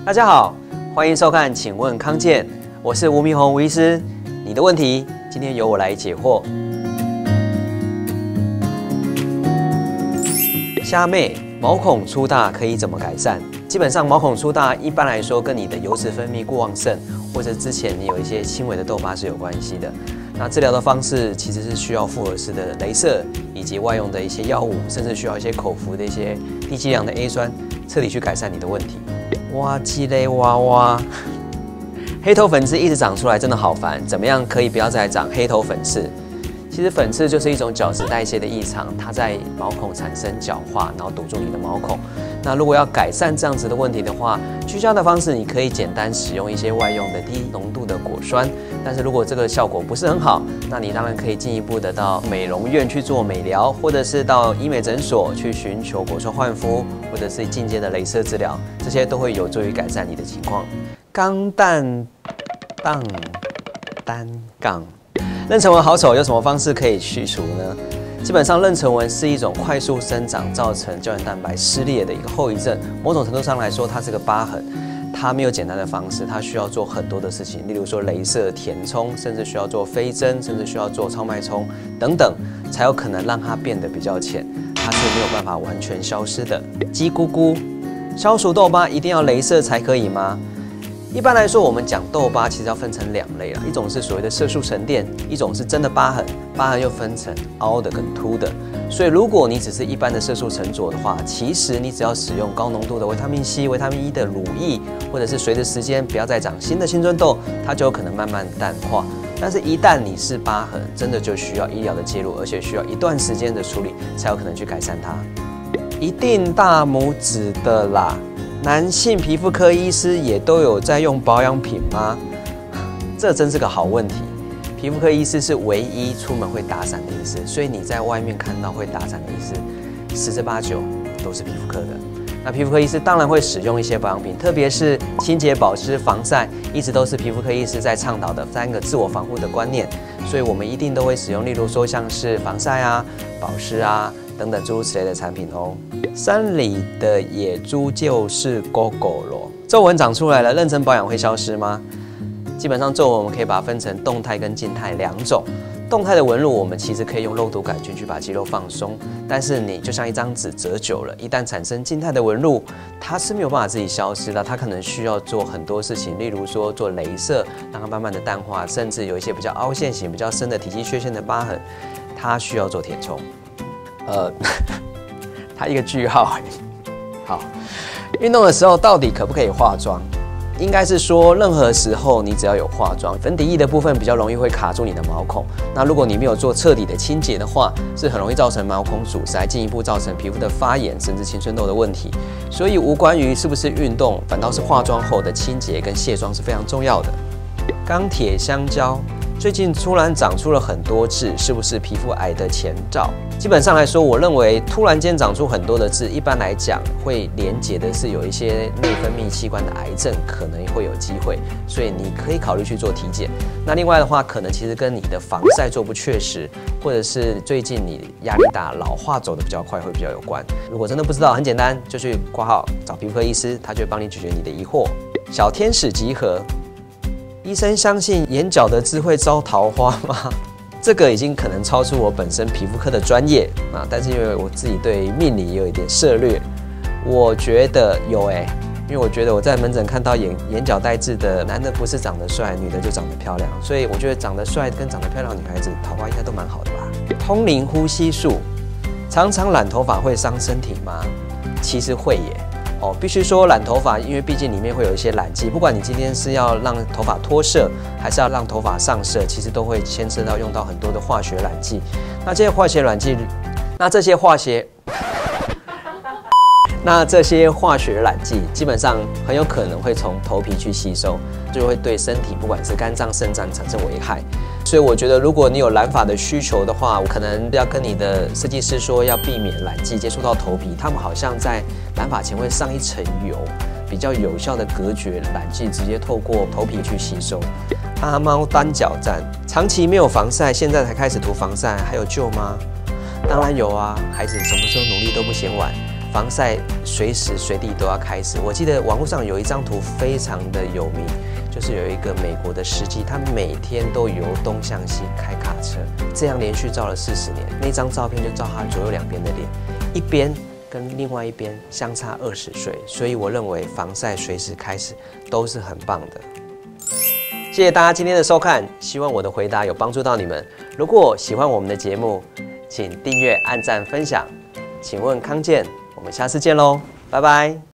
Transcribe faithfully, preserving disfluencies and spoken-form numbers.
大家好，欢迎收看，请问康健，我是吴明宏吴医师。你的问题今天由我来解惑。虾妹，毛孔粗大可以怎么改善？基本上毛孔粗大一般来说跟你的油脂分泌过旺盛，或者之前你有一些轻微的痘疤是有关系的。那治疗的方式其实是需要复合式的雷射，以及外用的一些药物，甚至需要一些口服的一些低剂量的 A 酸，彻底去改善你的问题。哇鸡嘞哇哇！黑头粉刺一直长出来，真的好烦。怎么样可以不要再长黑头粉刺？其实粉刺就是一种角质代谢的异常，它在毛孔产生角化，然后堵住你的毛孔。那如果要改善这样子的问题的话，居家的方式你可以简单使用一些外用的低浓度的果酸。但是如果这个效果不是很好，那你当然可以进一步的到美容院去做美疗，或者是到医美诊所去寻求果酸焕肤，或者是进阶的雷射治疗，这些都会有助于改善你的情况。钢蛋荡单杠。妊娠纹好丑，有什么方式可以去除呢？基本上，妊娠纹是一种快速生长造成胶原蛋白撕裂的一个后遗症。某种程度上来说，它是个疤痕，它没有简单的方式，它需要做很多的事情，例如说雷射、填充，甚至需要做飞针，甚至需要做超脉冲等等，才有可能让它变得比较浅。它是没有办法完全消失的。鸡姑姑，消除痘疤一定要雷射才可以吗？一般来说，我们讲痘疤其实要分成两类啦，一种是所谓的色素沉淀，一种是真的疤痕。疤痕又分成凹的跟凸的。所以，如果你只是一般的色素沉着的话，其实你只要使用高浓度的维他命 C、维他命 E 的乳液，或者是随着时间不要再长新的青春痘，它就有可能慢慢淡化。但是，一旦你是疤痕，真的就需要医疗的介入，而且需要一段时间的处理，才有可能去改善它。一定大拇指的啦。男性皮肤科医师也都有在用保养品吗？这真是个好问题。皮肤科医师是唯一出门会打伞的医师，所以你在外面看到会打伞的医师，十之八九都是皮肤科的。那皮肤科医师当然会使用一些保养品，特别是清洁、保湿、防晒，一直都是皮肤科医师在倡导的三个自我防护的观念。所以我们一定都会使用，例如说像是防晒啊、保湿啊等等诸如此类的产品哦。山里的野猪就是狗狗咯。皱纹长出来了，妊娠保养会消失吗？基本上皱纹我们可以把它分成动态跟静态两种。动态的纹路我们其实可以用肉毒杆菌去把肌肉放松，但是你就像一张纸折久了，一旦产生静态的纹路，它是没有办法自己消失的，它可能需要做很多事情，例如说做雷射，让它慢慢的淡化，甚至有一些比较凹陷型、比较深的体积缺陷的疤痕，它需要做填充。呃，它一个句号。好，运动的时候到底可不可以化妆？应该是说，任何时候你只要有化妆，粉底液的部分比较容易会卡住你的毛孔。那如果你没有做彻底的清洁的话，是很容易造成毛孔阻塞，进一步造成皮肤的发炎，甚至青春痘的问题。所以无关于是不是运动，反倒是化妆后的清洁跟卸妆是非常重要的。钢铁香蕉最近突然长出了很多痣，是不是皮肤癌的前兆？基本上来说，我认为突然间长出很多的痣，一般来讲会连结的是有一些内分泌器官的癌症，可能会有机会，所以你可以考虑去做体检。那另外的话，可能其实跟你的防晒做不确实，或者是最近你压力大，老化走得比较快，会比较有关。如果真的不知道，很简单，就去挂号找皮肤科医师，他就会帮你解决你的疑惑。小天使集合。医生相信眼角的痣会招桃花吗？这个已经可能超出我本身皮肤科的专业啊，但是因为我自己对命理也有一点涉略，我觉得有哎、欸，因为我觉得我在门诊看到眼眼角带痣的男的不是长得帅，女的就长得漂亮，所以我觉得长得帅跟长得漂亮的女孩子桃花应该都蛮好的吧。通灵呼吸术，常常染头发会伤身体吗？其实会耶。哦，必须说染头发，因为毕竟里面会有一些染剂，不管你今天是要让头发脱色，还是要让头发上色，其实都会牵涉到用到很多的化学染剂。那这些化学染剂，那这些化学，那这些化学染剂基本上很有可能会从头皮去吸收，就会对身体不管是肝脏、肾脏产生危害。所以我觉得，如果你有染发的需求的话，我可能要跟你的设计师说，要避免染剂接触到头皮。他们好像在染发前会上一层油，比较有效的隔绝染剂直接透过头皮去吸收。阿猫单脚站，长期没有防晒，现在才开始涂防晒，还有救吗？当然有啊，孩子什么时候努力都不嫌晚。 防晒随时随地都要开始。我记得网络上有一张图非常的有名，就是有一个美国的司机，他每天都由东向西开卡车，这样连续照了四十年。那张照片就照他左右两边的脸，一边跟另外一边相差二十岁，所以我认为防晒随时开始都是很棒的。谢谢大家今天的收看，希望我的回答有帮助到你们。如果喜欢我们的节目，请订阅、按赞、分享。请问康健，我们下次见喽，拜拜。